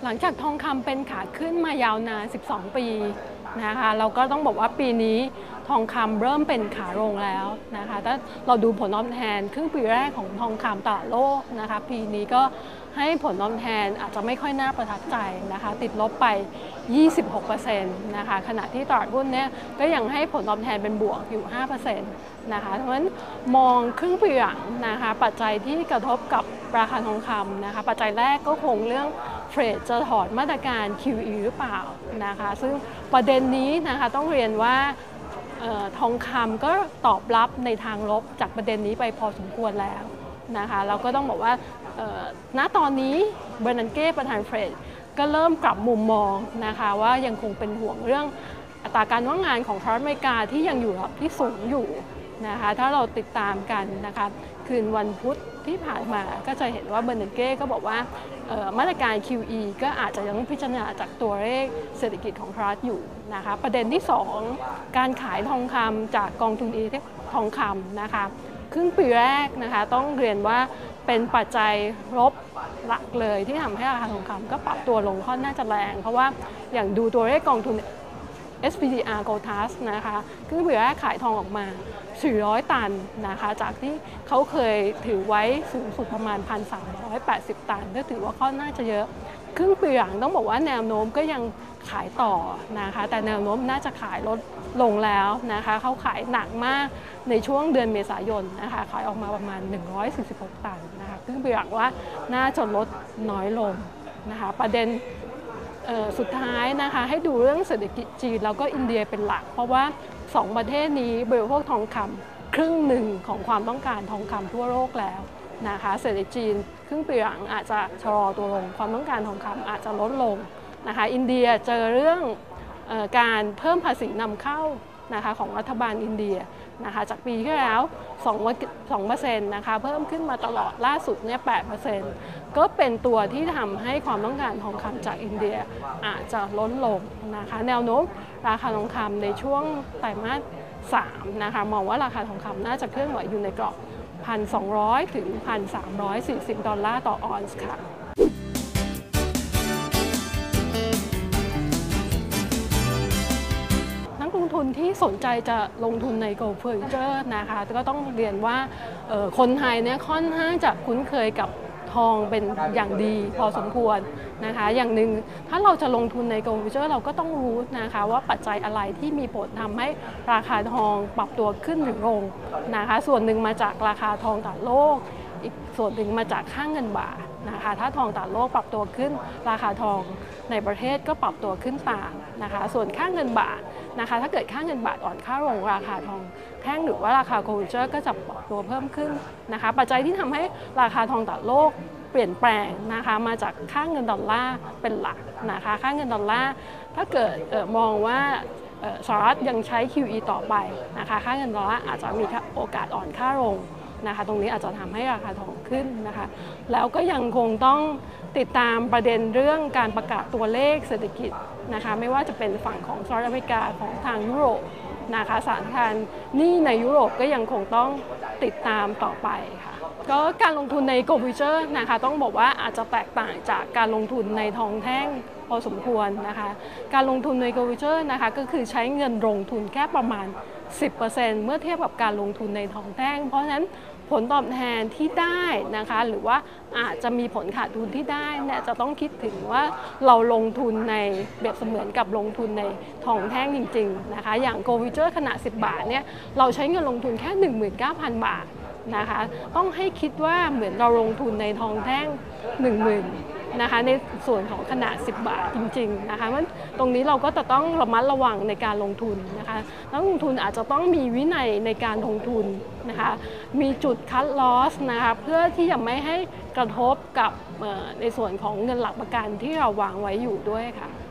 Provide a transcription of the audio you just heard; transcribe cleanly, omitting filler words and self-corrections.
ลังจากทองคำเป็นขาขึ้นมายาวนาน12 ปีนะคะเราก็ต้องบอกว่าปีนี้ทองคำเริ่มเป็นขาลงแล้วนะคะถ้าเราดูผลตอบแทนครึ่งปีแรกของทองคำตลาดโลกนะคะปีนี้ก็ให้ผลตอบแทนอาจจะไม่ค่อยน่าประทับใจนะคะติดลบไป 26% นะคะขณะที่ตลาดหุ้นเนี่ยก็ยังให้ผลตอบแทนเป็นบวกอยู่ 5% นะคะเพราะฉะนั้นมองครึ่งปีหลังนะคะปัจจัยที่กระทบกับราคาทองคำนะคะปัจจัยแรกก็คงเรื่องเฟดจะถอดมาตรการ QE หรือเปล่านะคะซึ่งประเด็นนี้นะคะต้องเรียนว่าทองคำก็ตอบรับในทางลบจากประเด็นนี้ไปพอสมควรแล้วนะคะเราก็ต้องบอกว่าณตอนนี้เบอร์นันเก้ประธานเฟดก็เริ่มกลับมุมมองนะคะว่ายังคงเป็นห่วงเรื่องอัตราการว่างงานของสหรัฐอเมริกาที่ยังอยู่ระดับที่สูงอยู่นะคะถ้าเราติดตามกันนะคะคืนวันพุธที่ผ่านมาก็จะเห็นว่าเบอร์นันเก้ก็บอกว่ามาตรการ QE ก็อาจจะยังพิจารณาจากตัวเลขเศรษฐกิจของสหรัฐอยู่นะคะประเด็นที่2การขายทองคำจากกองทุน ETF ทองคำนะคะครึ่งปีแรกนะคะต้องเรียนว่าเป็นปัจจัยลบหลักเลยที่ทำให้ราคาทองคำก็ปรับตัวลงค่อนข้างจะแรงเพราะว่าอย่างดูตัวเลขกองทุน SPDR Gold นะคะครึ่งปีแรกขายทองออกมา400 ตันนะคะจากที่เขาเคยถือไว้สูงสุดประมาณ 1,380 ตันก็ถือว่าค่อนข้างจะเยอะครึ่งปีหลังต้องบอกว่าแนวโน้มก็ยังขายต่อนะคะแต่แนวโน้มน่าจะขายลดลงแล้วนะคะเขาขายหนักมากในช่วงเดือนเมษายนนะคะขายออกมาประมาณ146 ตันนะคะครึ่งปีหลังว่าน่าจะลดน้อยลงนะคะประเด็นสุดท้ายนะคะให้ดูเรื่องเศรษฐกิจจีนแล้วก็อินเดียเป็นหลักเพราะว่า2ประเทศนี้บริโภคทองคำครึ่งหนึ่งของความต้องการทองคำทั่วโลกแล้วนะคะเศรษฐกิจจีนครึ่งปีหลังอาจจะชะลอตัวลงความต้องการทองคำอาจจะลดลงนะคะอินเดียเจอเรื่องการเพิ่มภาษีนำเข้านะคะของรัฐบาลอินเดียนะคะจากปีที่แล้ว 2% นะคะเพิ่มขึ้นมาตลอดล่าสุดเนี่ย 8% ก็เป็นตัวที่ทำให้ความต้องการทองคำจากอินเดียอาจจะลดลงนะคะแนวโน้มราคาทองคำในช่วงไตรมาส 3นะคะมองว่าราคาทองคำน่าจะเคลื่อนไหวอยู่ในกรอบ 1,200 ถึง 1,340 ดอลลาร์ต่อออนซ์ค่ะนักลงทุนที่สนใจจะลงทุนใน Gold Future นะคะก็ต้องเรียนว่าคนไทยเนี่ยค่อนข้างจะคุ้นเคยกับทองเป็นอย่างดีพอสมควรนะคะอย่างหนึ่งถ้าเราจะลงทุนใน Gold Future เราก็ต้องรู้นะคะว่าปัจจัยอะไรที่มีผลทำให้ราคาทองปรับตัวขึ้นหรือลงนะคะส่วนหนึ่งมาจากราคาทองตลาดโลกอีกส่วนหนึ่งมาจากค่าเงินบาทนะคะถ้าทองตลาดโลกปรับตัวขึ้นราคาทองในประเทศก็ปรับตัวขึ้นตามนะคะส่วนค่าเงินบาทนะคะถ้าเกิดค่าเงินบาทอ่อนค่าลงราคาทองแท่งหรือว่าราคา Gold Future ก็จะปรับตัวเพิ่มขึ้นนะคะปัจจัยที่ทำให้ราคาทองตลาดโลกเปลี่ยนแปลงนะคะมาจากค่าเงินดอลลาร์เป็นหลักนะคะค่าเงินดอลลาร์ถ้าเกิดมองว่าสหรัฐยังใช้ QE ต่อไปนะคะค่าเงินดอลลาร์อาจจะมีโอกาสอ่อนค่าลงนะคะตรงนี้อาจจะทำให้ราคาทองขึ้นนะคะแล้วก็ยังคงต้องติดตามประเด็นเรื่องการประกาศตัวเลขเศรษฐกิจนะคะไม่ว่าจะเป็นฝั่งของสหรัฐอเมริกาของทางยุโรปนะคะสถานการณ์หนี้ในยุโรปก็ยังคงต้องติดตามต่อไปค่ะก็การลงทุนใน Gold Future นะคะต้องบอกว่าอาจจะแตกต่างจากการลงทุนในทองแท่งพอสมควรนะคะการลงทุนใน Gold Future นะคะก็คือใช้เงินลงทุนแค่ประมาณ 10% เมื่อเทียบกับการลงทุนในทองแท่งเพราะฉะนั้นผลตอบแทนที่ได้นะคะหรือว่าอาจจะมีผลขาดทุนที่ได้เนี่ยจะต้องคิดถึงว่าเราลงทุนในแบบเสมือนกับลงทุนในทองแท่งจริงๆนะคะอย่าง Gold Future ขนาด10 บาทเนี่ยเราใช้เงินลงทุนแค่ 19,000 บาทนะคะต้องให้คิดว่าเหมือนเราลงทุนในทองแท่ง 10,000 นะคะในส่วนของขนาด10 บาทจริงๆนะคะเพราะตรงนี้เราก็จะต้องระมัดระวังในการลงทุนนะคะนักลงทุนอาจจะต้องมีวินัยในการลงทุนนะคะมีจุดคัทลอสนะคะเพื่อที่จะไม่ให้กระทบกับในส่วนของเงินหลักประกันที่เราวางไว้อยู่ด้วยค่ะ